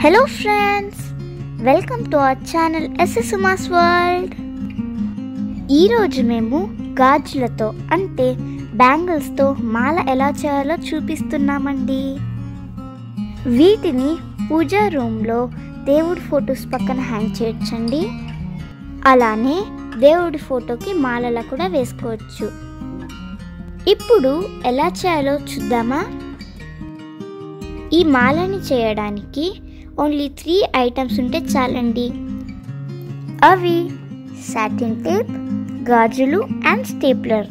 Hello friends, welcome to our channel SS Uma's World. ఈ రోజు మేము గాజులతో అంటే బ్యాంగిల్స్ తో మాల ఎలా చేయాలో చూపిస్తున్నామండి. వీటిని పూజా రూమ్ లో దేవుడి ఫోటోస్ పక్కన హ్యాంగ్ చేయొచ్చండి. అలానే దేవుడి ఫోటోకి మాలలా కూడా వేసుకోవచ్చు. ఇప్పుడు ఎలా చేయాలో చూద్దామా? ఈ మాలని చేయడానికి ఓన్లీ 3 ఐటమ్స్ ఉంటే చాలండి. అవి సాటిన్ టేప్, గాజులు అండ్ స్టేప్లర్.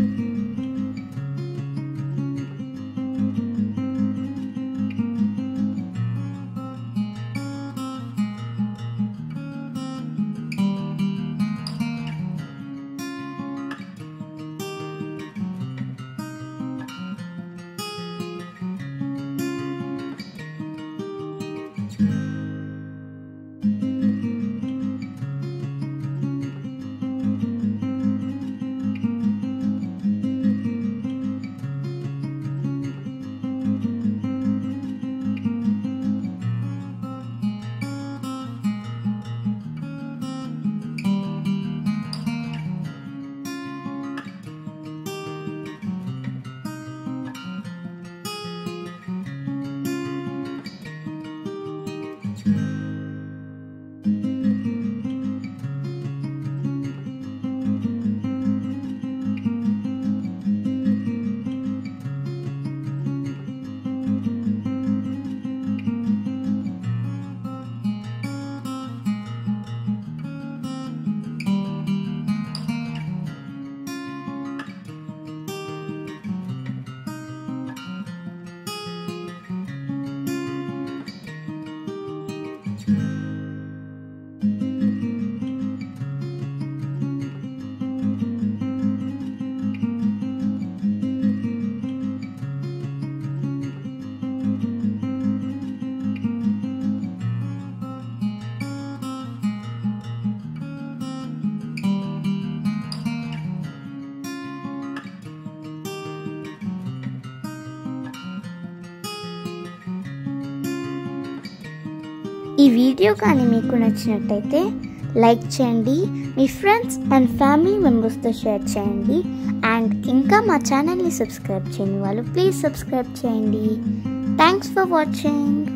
ఈ వీడియో కానీ మీకు నచ్చినట్టయితే లైక్ చేయండి, మీ ఫ్రెండ్స్ అండ్ ఫ్యామిలీ మెంబర్స్తో షేర్ చేయండి. అండ్ ఇంకా మా ఛానల్ని సబ్స్క్రైబ్ చేయని వాళ్ళు ప్లీజ్ సబ్స్క్రైబ్ చేయండి. Thanks for watching.